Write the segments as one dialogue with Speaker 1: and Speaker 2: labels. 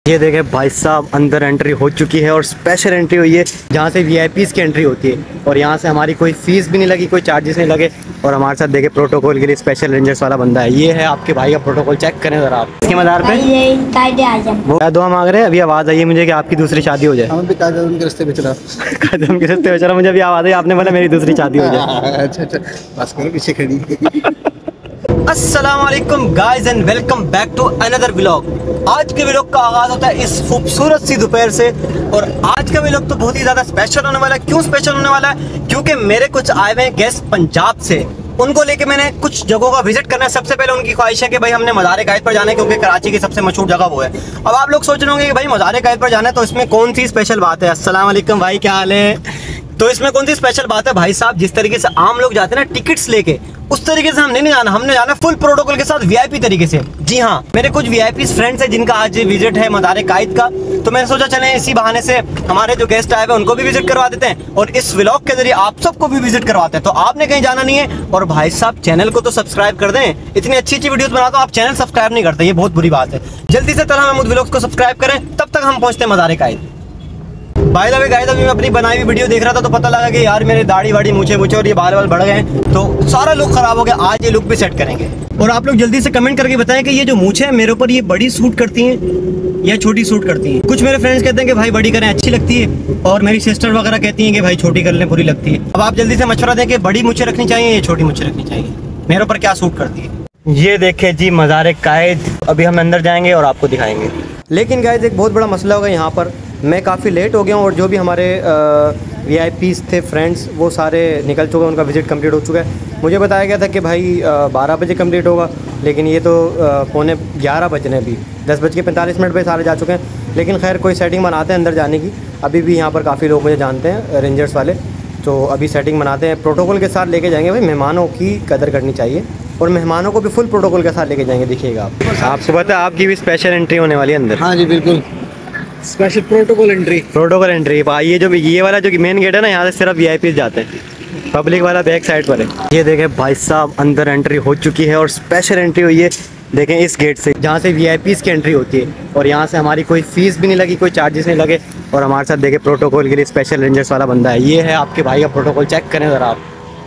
Speaker 1: ये देखें भाई साहब, अंदर एंट्री हो चुकी है और स्पेशल एंट्री हुई है जहाँ से वीआईपीज़ की एंट्री होती है और यहाँ से हमारी कोई फीस भी नहीं लगी, कोई चार्जेस नहीं लगे। और हमारे साथ देखे प्रोटोकॉल के लिए स्पेशल रेंजर्स वाला बंदा है। ये है आपके भाई का प्रोटोकॉल, चेक करें ज़रा आप। इसके मदार पे वो क्या दुआ मांग रहे हैं? अभी आवाज़ आई है मुझे कि आपकी दूसरी शादी हो जाए।
Speaker 2: कायदे के रास्ते पे चला
Speaker 1: कायदे के रास्ते पे चला, मुझे अभी आवाज़ आई, आपने बोला मेरी दूसरी शादी हो जाए।
Speaker 2: अच्छा बस करो, पीछे खड़ी।
Speaker 1: अस्सलाम वालेकुम guys and welcome back to another vlog. आज के व्लॉग का आगाज़ होता है इस खूबसूरत सी दोपहर से और आज का व्लॉग तो बहुत ही ज़्यादा स्पेशल होने वाला है। क्यों स्पेशल होने वाला है? क्योंकि मेरे कुछ आए हुए गेस्ट पंजाब से, उनको लेके मैंने कुछ जगहों का विजिट करना है। सबसे पहले उनकी ख्वाहिश है कि भाई हमने मज़ार-ए-कायद पर जाना है क्योंकि कराची की सबसे मशहूर जगह वो है। अब आप लोग सोच रहे होंगे कि भाई मज़ार-ए-कायद पर जाना है तो इसमें कौन सी स्पेशल बात है। अस्सलाम वालेकुम भाई, क्या हाल है? तो इसमें कौन सी स्पेशल बात है भाई साहब? जिस तरीके से आम लोग जाते हैं ना टिकट्स लेके, उस तरीके से हमने नहीं जाना। हमने जाना फुल प्रोटोकॉल के साथ, वीआईपी तरीके से। जी हाँ, मेरे कुछ वीआईपी फ्रेंड्स हैं जिनका आज विजिट है मज़ार-ए-कायद का, तो मैंने सोचा चलें इसी बहाने से हमारे जो गेस्ट आए हुए उनको भी विजिट करवा देते हैं और इस व्लॉग के जरिए आप सबको भी विजिट करवाते हैं। तो आपने कहीं जाना नहीं है और भाई साहब चैनल को तो सब्सक्राइब कर दें। इतनी अच्छी अच्छी वीडियोस बनाता हूं, आप चैनल सब्सक्राइब नहीं करते, ये बहुत बुरी बात है। जल्दी से तरह महमूद व्लॉग्स को सब्सक्राइब करें, तब तक हम पहुंचते हैं मज़ार-ए-कायद। बाय द वे गाइस, अभी मैं अपनी बनाई हुई वीडियो देख रहा था तो पता लगा कि यार मेरे दाढ़ी वाड़ी मूछे और ये बाल बढ़ गए हैं, तो सारा लुक खराब हो गया। आज ये लुक भी सेट करेंगे और आप लोग जल्दी से कमेंट करके बताएं कि ये जो मूछे हैं मेरे ऊपर ये बड़ी सूट करती हैं या छोटी सूट करती हैं। कुछ मेरे फ्रेंड्स कहते हैं कि भाई बड़ी करें अच्छी लगती है और मेरी सिस्टर वगैरह कहती हैं कि भाई छोटी कर लें बुरी लगती है। अब आप जल्दी से मशवरा दें कि बड़ी मूछे रखनी चाहिए या छोटी मूछे रखनी चाहिए, मेरे ऊपर क्या सूट करती है। ये देखें जी मज़ार-ए-कायद, अभी हम अंदर जाएंगे और आपको दिखाएंगे। लेकिन गाइस एक बहुत बड़ा मसला होगा यहाँ पर, मैं काफ़ी लेट हो गया हूँ और जो भी हमारे वीआईपीज़ थे फ्रेंड्स वो सारे निकल चुके हैं, उनका विज़िट कंप्लीट हो चुका है। मुझे बताया गया था कि भाई 12 बजे कंप्लीट होगा, लेकिन ये तो पौने 11 बजने, अभी 10:45 पे सारे जा चुके हैं। लेकिन खैर कोई सेटिंग बनाते हैं अंदर जाने की। अभी भी यहाँ पर काफ़ी लोग मुझे जानते हैं रेंजर्स वाले, तो अभी सेटिंग बनाते हैं। प्रोटोकॉल के साथ लेके जाएंगे, भाई मेहमानों की कदर करनी चाहिए और मेहमानों को भी फुल प्रोटोकॉल के साथ लेके जाएंगे। देखिएगा आपको पता है आपकी भी स्पेशल एंट्री होने वाली है अंदर।
Speaker 2: हाँ जी बिल्कुल, स्पेशल प्रोटोकॉल एंट्री। ये जो ये वाला जो मेन गेट है ना, यहाँ से सिर्फ वीआईपी जाते हैं, पब्लिक वाला बैक साइड पर है। ये देखें भाई साहब, अंदर एंट्री हो चुकी है और स्पेशल एंट्री हुई है। देखें इस गेट से जहाँ से वीआईपीज़ की एंट्री होती है और यहाँ से हमारी कोई फीस भी नहीं लगी, कोई चार्जेस नहीं लगे। और हमारे साथ देखें प्रोटोकॉल के लिए स्पेशल रेंजर्स वाला बंदा है। ये है आपके भाई का प्रोटोकॉल, चेक करें ज़रा आप।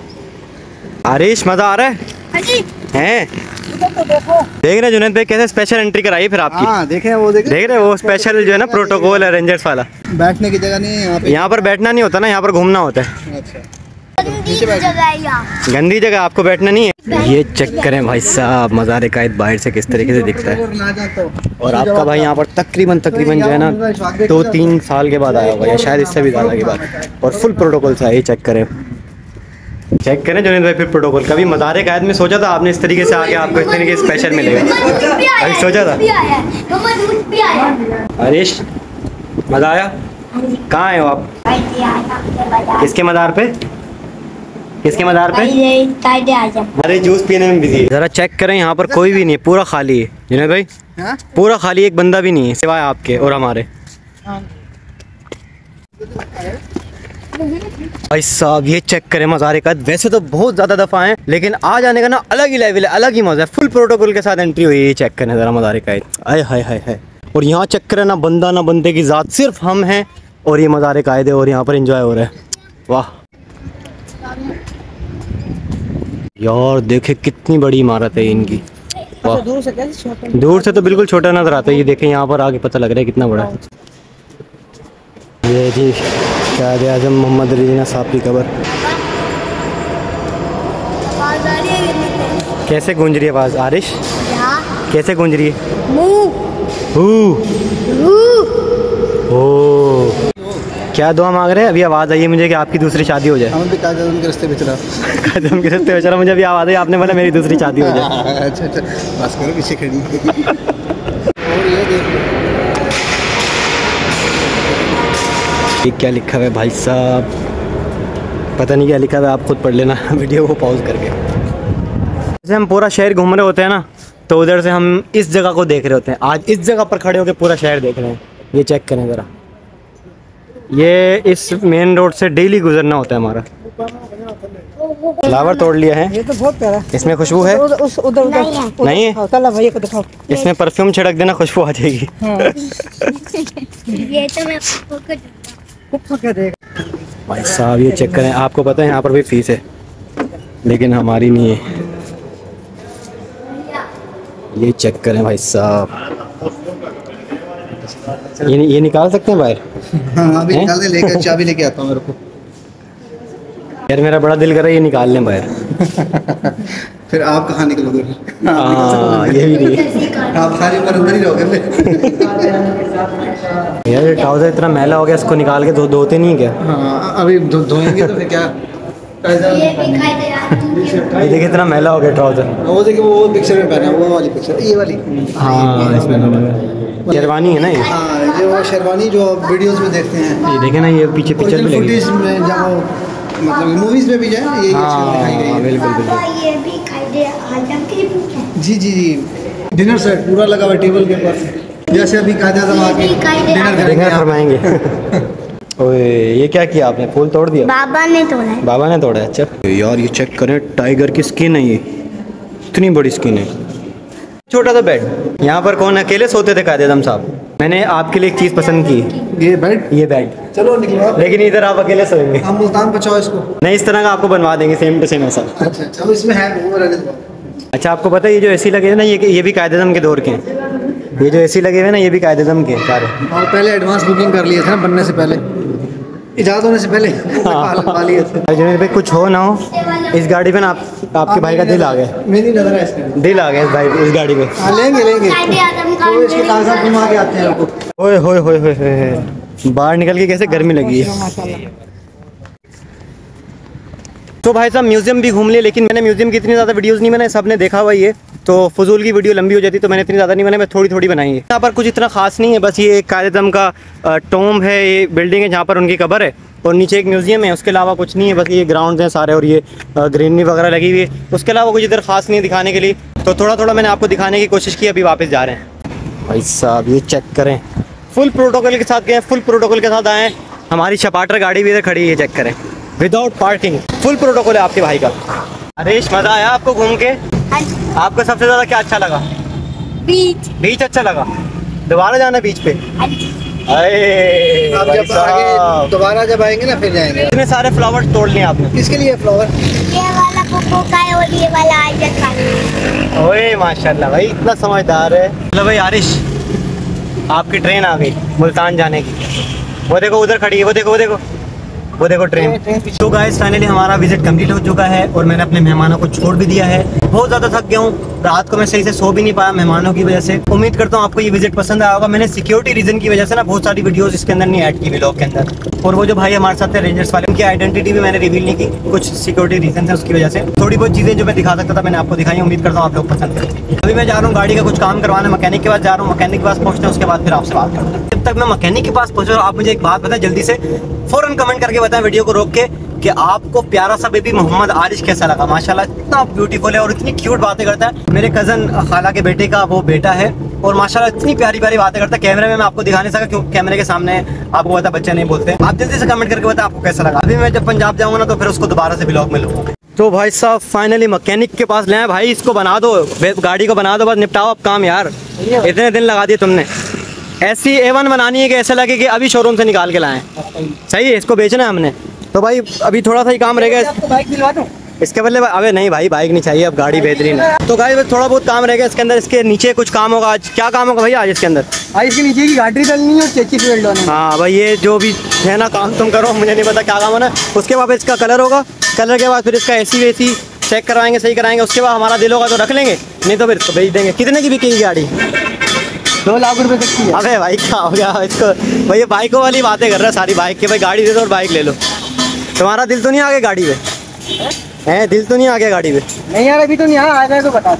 Speaker 2: आरिश, मज़ा आ रहा है? हैं देख रहे जुनैद भाई कैसे स्पेशल एंट्री कराई फिर आपकी? हाँ, देख रहे वो
Speaker 1: स्पेशल जो है ना प्रोटोकॉल है रेंजर्स वाला।
Speaker 2: बैठने की जगह नहीं है
Speaker 1: यहाँ पर बैठना नहीं होता ना, यहाँ पर घूमना होता है।
Speaker 2: अच्छा,
Speaker 1: गंदी जगह, आपको बैठना नहीं है। ये चेक करें भाई साहब मज़ार-ए-कायद बाहर से किस तरीके से दिखता है। और आपका भाई यहाँ पर तकरीबन जो है ना 2-3 साल के बाद आया होगा या शायद इससे भी ज़्यादा के बाद, और फुल प्रोटोकॉल से। ये चेक करें जुनैद भाई फिर प्रोटोकॉल। कभी मज़ार-ए-कायद में सोचा था आपने इस तरीके से आके आपको इस तरीके से स्पेशल मिलेगा? अभी सोचा था? हरीश, मज़ा आया? कहाँ आए हो आप? किसके मज़ार पे? अरे जूस पीने में बिजी। जरा चेक करें, यहाँ पर कोई भी नहीं है, पूरा खाली है जुनैद भाई। पूरा खाली, एक बंदा भी नहीं है सिवाय आपके और हमारे। भाई साहब ये चेक करें मज़ार-ए-कायद। वैसे तो बहुत ज़्यादा दफ़ा हैं, लेकिन आज आने का ना अलग ही लेवल है, अलग ही मज़ा है। फुल प्रोटोकॉल के साथ एंट्री हुई है। ये चेक करें ज़रा मज़ार-ए-कायद। आय हाय हाय हाय। और यहाँ चेक करें ना, बंदा ना बंदे की ज़ात, सिर्फ हम हैं और ये मज़ार-ए-कायद है और यहाँ पर एंजॉय हो रहा है। वाह यार, देखे कितनी बड़ी इमारत है इनकी। वाह, दूर से तो बिल्कुल छोटा नज़र आता है। ये देखें यहाँ पर आगे पता लग रहा है कितना बड़ा है। ये जी कायदे आज़म मोहम्मद अली जिन्ना साहब की कब्र। कैसे गूंज रही है आवाज़ आरिश? कैसे गूंज रही है? ओ, क्या दुआ मांग रहे हैं? अभी आवाज़ आई है मुझे कि आपकी दूसरी शादी हो जाए।
Speaker 2: कायदे के रास्ते पे चला
Speaker 1: कायदे के रास्ते पे चला, मुझे अभी आवाज़ आई, आपने बोला मेरी दूसरी शादी हो जाए।
Speaker 2: अच्छा बस करो, पीछे खड़ी। और ये देख
Speaker 1: क्या लिखा हुआ है भाई साहब, पता नहीं क्या लिखा हुआ है, आप खुद पढ़ लेना वीडियो को पॉज करके। जैसे हम पूरा शहर घूम रहे होते हैं ना, तो उधर से हम इस जगह को देख रहे होते हैं। आज इस जगह पर खड़े होकर पूरा शहर देख रहे हैं। ये चेक करें ज़रा, ये इस मेन रोड से डेली गुजरना होता है हमारा।
Speaker 2: फ्लावर तोड़ लिया है।
Speaker 3: ये तो बहुत प्यारा है।
Speaker 2: इसमें खुशबू है?
Speaker 3: उधर
Speaker 2: नहीं है?
Speaker 3: चल भैया को दिखाओ।
Speaker 2: इसमें परफ्यूम छिड़क देना, खुशबू आ जाएगी।
Speaker 4: ये तो मैं
Speaker 3: खूब देगा।
Speaker 2: भाई साहब ये चेक करें, आपको पता है यहाँ पर भी फीस है लेकिन हमारी नहीं है। ये चेक करें भाई साहब, ये निकाल सकते हैं बाहर?
Speaker 5: हाँ अभी निकाल दे, लेकर चाबी लेके आता हूँ मेरे को।
Speaker 2: यार मेरा बड़ा दिल कर रहा है ये निकाल लें बाहर।
Speaker 5: फिर आप कहाँ निकलोगे?
Speaker 2: हाँ ये भी नहीं है।
Speaker 5: आप सारी उम्र अंदर ही रहोगे फिर।
Speaker 2: यार ये ट्राउजर इतना मैला हो गया, इसको निकाल के धोते नहीं क्या?
Speaker 5: हाँ अभी धोएंगे तो फिर क्या?
Speaker 4: ये भी खाई दे रहा है।
Speaker 2: ये देखिए इतना मैला हो गया ट्राउजर।
Speaker 5: वो देखिए वो पिक्चर में पहना है, वो वाली पिक्चर, ये वाली।
Speaker 2: हाँ इसमें शेरवानी है ना ये?
Speaker 5: हाँ ये वो शेरवानी जो वीडियोस में देखते हैं।
Speaker 2: ये देखे ना, ये पीछे पिक्चर भी लगी।
Speaker 5: फुटेज में जहाँ मतलब मूवीज में भी जाए ये दिखाई गई है।
Speaker 2: बिल्कुल बिल्कुल।
Speaker 4: ये भी खाई दे आइटम की भी।
Speaker 5: जी जी जी, डिनर सेट पूरा लगा हुआ टेबल के ऊपर, जैसे अभी कायदे आज़म आके डिनर करेंगे।
Speaker 2: डिनर फरमाएंगे। ओए ये क्या किया आपने, फूल तोड़ दिया?
Speaker 4: बाबा ने तोड़ा है।
Speaker 2: बाबा ने तोड़ा है? अच्छा यार ये चेक करें, टाइगर की स्किन है, ये इतनी बड़ी स्किन है। छोटा सा बेड, यहाँ पर कौन अकेले सोते थे कायदे आज़म साहब? मैंने आपके लिए एक चीज़ पसंद की,
Speaker 5: ये बेड।
Speaker 2: ये बेड।
Speaker 5: चलो निकलो आप।
Speaker 2: लेकिन इधर आप अकेले सोएंगे।
Speaker 5: हम मुल्तान पहुँचाओ इसको।
Speaker 2: नहीं इस तरह का आपको बनवा देंगे सेम टू सेम ऐसा।
Speaker 5: अच्छा चलो इसमें है वो रहने दो।
Speaker 2: अच्छा आपको पता है ये जो एसी लगे हैं ना, ये भी कायदे आज़म के दौर के हैं। ये जो एसी लगे हुए हैं ना, ये भी कायदे आज़म के हैं सारे।
Speaker 5: और पहले एडवांस बुकिंग कर लिए थे ना बनने से पहले, इजाज़त होने से पहले लगा लिए थे।
Speaker 2: जुनेद भाई कुछ हो ना हो, इस गाड़ी पे ना आपके भाई का दिल आ गया।
Speaker 5: मेरी नजर है इसमें,
Speaker 2: दिल आ गया इस भाई इस गाड़ी पे।
Speaker 5: हाँ लेंगे लेंगे।
Speaker 4: कायदे आज़म का
Speaker 5: तो इसके कागजात घुमा के आते हैं आपको।
Speaker 2: ओए होए होए होए होए, बाहर निकल के कैसे गर्मी लगी है।
Speaker 3: माशाल्लाह।
Speaker 2: तो भाई साहब म्यूजियम भी घूम लिए, लेकिन मैंने म्यूजियम की इतनी ज़्यादा वीडियोस नहीं बनाई, सबने देखा हुआ ये तो फजूल की वीडियो लंबी हो जाती, तो मैंने इतनी ज़्यादा नहीं बनाई, मैं थोड़ी थोड़ी बनाई है। यहाँ पर कुछ इतना खास नहीं है, बस ये एक कायदे आज़म का टॉम्ब है, ये बिल्डिंग है जहाँ पर उनकी कब्र है, और नीचे एक म्यूजियम है, उसके अलावा कुछ नहीं है। बस ये ग्राउंड हैं सारे और ये ग्रीनरी वगैरह लगी हुई है, उसके अलावा कुछ इधर खास नहीं है दिखाने के लिए। तो थोड़ा थोड़ा मैंने आपको दिखाने की कोशिश की, अभी वापस जा रहे हैं। भाई साहब ये चेक करें, फुल प्रोटोकॉल के साथ गए, फुल प्रोटोकॉल के साथ आए। हमारी चपाटर गाड़ी भी इधर खड़ी है, चेक करें, विदाउट पार्किंग, फुल प्रोटोकॉल है आपके भाई का। हरीश मज़ा आया आपको घूम के? आपको सबसे ज़्यादा क्या अच्छा लगा?
Speaker 4: बीच।
Speaker 2: बीच अच्छा लगा? दोबारा जाना बीच पे? अरे
Speaker 5: आप
Speaker 2: भाई
Speaker 5: जब
Speaker 2: साहब,
Speaker 5: आगे दोबारा जब आएंगे ना फिर जाएंगे।
Speaker 2: इतने सारे फ्लावर्स तोड़ लिए आपने,
Speaker 5: किसके लिए फ्लावर?
Speaker 4: ये वाला कोको का है और ये वाला आइटम का है।
Speaker 2: ओए माशाल्लाह भाई इतना समझदार है। चलो भाई आरिश, आपकी ट्रेन आ गई मुल्तान जाने की। वो देखो उधर खड़ी है, वो देखो ट्रेन। तो गाइस फाइनली हमारा विजिट कंप्लीट हो चुका है और मैंने अपने मेहमानों को छोड़ भी दिया है। बहुत ज़्यादा थक गया हूँ, रात को मैं सही से सो भी नहीं पाया मेहमानों की वजह से। उम्मीद करता हूँ आपको ये विजिट पसंद आया होगा। मैंने सिक्योरिटी रीजन की वजह से ना बहुत सारी वीडियोस इसके अंदर नहीं ऐड की व्लॉग के अंदर, और वो जो भाई हमारे साथ थे रेंजर्स वाले, उनकी आइडेंटिटी भी मैंने रिवील नहीं की, कुछ सिक्योरिटी रीजन है उसकी वजह से। थोड़ी बहुत चीज़ें जो मैं दिखा सकता था मैंने आपको दिखाई, उम्मीद करता हूँ आप लोग पसंद करें। अभी मैं जा रहा हूँ गाड़ी का कुछ काम करवाने, मैकेनिक के पास जा रहा हूँ, मैकेनिक के पास पहुँचते हैं, उसके बाद फिर आपसे बात करते हैं। जब तक मैं मैकेनिक के पास पहुँचा, आप मुझे एक बात बताएं जल्दी से, फौरन कमेंट करके बताएं वीडियो को रोक के कि आपको प्यारा सा बेबी मोहम्मद आरिश कैसा लगा। माशाल्लाह इतना ब्यूटीफुल है और इतनी क्यूट बातें करता है। मेरे कज़न खाला के बेटे का वो बेटा है और माशाल्लाह इतनी प्यारी प्यारी बातें करता है। कैमरे में मैं आपको दिखा नहीं सका क्योंकि कैमरे के सामने आपको पता बच्चे नहीं बोलते। आप जल्दी से कमेंट करके बताएं आपको कैसा लगा। अभी मैं जब पंजाब जाऊँगा ना तो फिर उसको दोबारा से व्लॉग में लूँगा। तो भाई साहब फाइनली मैकेनिक के पास ले आए। भाई इसको बना दो, गाड़ी को बना दो, बस निपटाओ अब काम यार, इतने दिन लगा दिए तुमने। ऐसी A1 बनानी है कि ऐसा लगे कि अभी शोरूम से निकाल के लाएं। सही है, इसको बेचना है हमने। तो भाई अभी थोड़ा सा ही काम रह गया,
Speaker 3: बाइक दिलवा दूं?
Speaker 2: इसके बदले अबे नहीं भाई बाइक नहीं चाहिए, अब गाड़ी बेहतरीन है। तो गाइस थोड़ा बहुत काम रह गया इसके अंदर, इसके नीचे कुछ काम होगा आज। क्या काम होगा भाई आज इसके अंदर?
Speaker 3: भाई इसके नीचे की गाड़ी डालनी है और चेची फ्यूल डालना है।
Speaker 2: हाँ भाई ये जो भी है ना काम तुम करो, मुझे नहीं पता क्या काम होना। उसके बाद इसका कलर होगा, कलर के बाद फिर इसका AC वेसी चेक करवाएंगे, सही कराएंगे। उसके बाद हमारा दिल होगा तो रख लेंगे, नहीं तो फिर इसको बेच देंगे। कितने की बिकेगी गाड़ी?
Speaker 3: 2 लाख रुपए तक की है।
Speaker 2: अबे भाई क्या हो गया इसको, भाई ये बाइकों वाली बातें कर रहा है सारी, बाइक के भाई गाड़ी दे दो और बाइक ले लो। तुम्हारा दिल तो नहीं आ गया गाड़ी पे? है दिल तो नहीं आ गया गाड़ी पे?
Speaker 3: नहीं यार अभी तो नहीं आ गया तो बता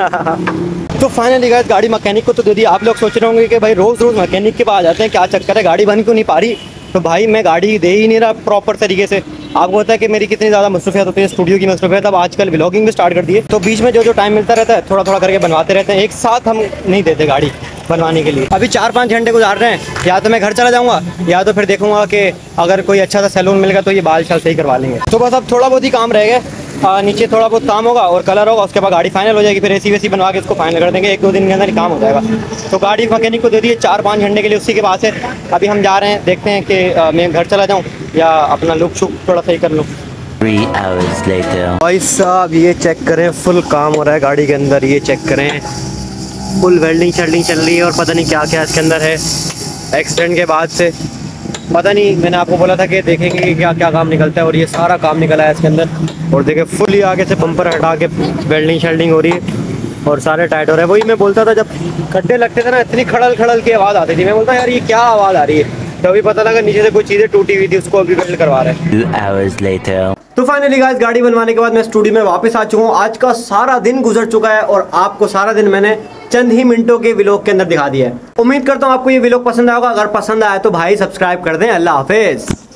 Speaker 3: दूँ।
Speaker 2: तो फाइनली गाइस गाड़ी मैकेनिक को तो दे दी। आप लोग सोच रहे होंगे कि भाई रोज़ रोज़ मैकेनिक के पास जाते हैं, क्या चक्कर है, गाड़ी बन क्यों नहीं पा रही? तो भाई मैं गाड़ी दे ही नहीं रहा प्रॉपर तरीके से। आपको पता है कि मेरी कितनी ज़्यादा मसरूफियत होती है, स्टूडियो की मसरूफियत। अब आजकल व्लॉगिंग भी स्टार्ट कर दिए, तो बीच में जो टाइम मिलता रहता है थोड़ा थोड़ा करके बनवाते रहते हैं। एक साथ हम नहीं देते गाड़ी बनवाने के लिए। अभी 4-5 घंटे गुजार रहे हैं, या तो मैं घर चला जाऊँगा या तो फिर देखूंगा कि अगर कोई अच्छा सा सैलून मिल गया तो ये बाल शाल सही करवा लेंगे। तो बस अब थोड़ा बहुत ही काम रह गया, नीचे थोड़ा बहुत काम होगा और कलर होगा, उसके बाद गाड़ी फाइनल हो जाएगी। फिर एसी वेसी बनवा के इसको फाइनल कर देंगे, 1-2 दिन के अंदर ही काम हो जाएगा। तो गाड़ी मैकेनिक को दे दिए 4-5 घंटे के लिए, उसी के पास है। अभी हम जा रहे हैं, देखते हैं कि मैं घर चला जाऊँ या अपना लुक शुक थोड़ा सही कर लूँ।
Speaker 6: 3 hours later.
Speaker 2: भाई साहब ये चेक करें, फुल काम हो रहा है गाड़ी के अंदर, ये चेक करें, फुल वेल्डिंग शेल्डिंग चल रही है और पता नहीं क्या क्या इसके अंदर है। एक्सीडेंट के बाद से पता नहीं, मैंने आपको बोला था कि देखेंगे कि क्या क्या काम निकलता है, और ये सारा काम निकला है इसके अंदर। और देखे फुल ही आगे से बम्पर हटा के वेल्डिंग शेल्डिंग हो रही है और सारे टाइट हो रहे हैं। वही मैं बोलता था, जब खड्डे लगते थे ना, इतनी खड़ल खड़ल की आवाज़ आती थी। मैं बोलता यार ये क्या आवाज़ आ रही है, तो अभी पता लगा नीचे से कुछ चीज़ें टूटी हुई थी, उसको अभी वेल्ड करवा रहे हैं।
Speaker 6: 2 hours later.
Speaker 2: तो फाइनली गाइस गाड़ी बनवाने के बाद मैं स्टूडियो में वापस आ चुका हूँ। आज का सारा दिन गुजर चुका है और आपको सारा दिन मैंने चंद ही मिनटों के व्लॉग के अंदर दिखा दिया है। उम्मीद करता हूँ आपको ये व्लॉग पसंद आएगा। अगर पसंद आया तो भाई सब्सक्राइब कर दें। अल्लाह हाफिज।